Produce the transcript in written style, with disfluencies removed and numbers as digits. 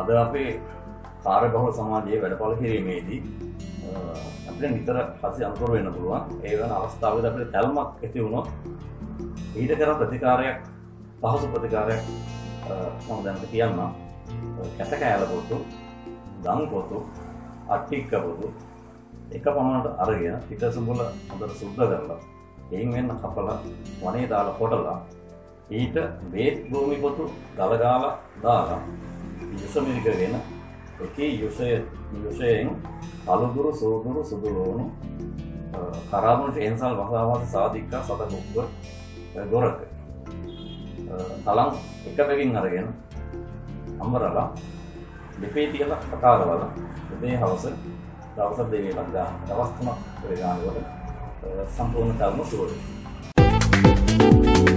අද අපේ කාර්යබහුල සමාජයේ වැඩපළ කිරීමේදී අපිට නිතර හසි අනුකර වෙන්න පුළුවන්. ඒ වෙන අවස්ථාවකදී අපිට තැල්මක් ඇති වුණොත් ඊට කරන ප්‍රතිකාරයක් පහසු ප්‍රතිකාරයක් මම දැනට කියන්නම්. කැට කෑල පොතු, දන් පොතු, අට්ටික්ක පොතු එක පමණට අරගෙන පිට සුඹුල හොඳට සුද්ධ කරලා එයින් වෙන කපලා වනේ දාලා කොටලා ඊට බේත් භූමි පොතු ගලගාලා දාලා යුස මිරිකගෙන එකේ යුසයෙන් අලුදුරු සෝදුරු සුදුලෝණු කරාමුණට එන්සල් වසාවාස සාධික්කා සතකුක්ව ගොරක තලං එක පැකින් අරගෙන අම්බරලා දෙපේ තියලා කතාරවලා උදේ හවස දවස් දෙකක් ගන්න දවස් 3ක් ගානකට සම්පූර්ණ කර්ම සුවය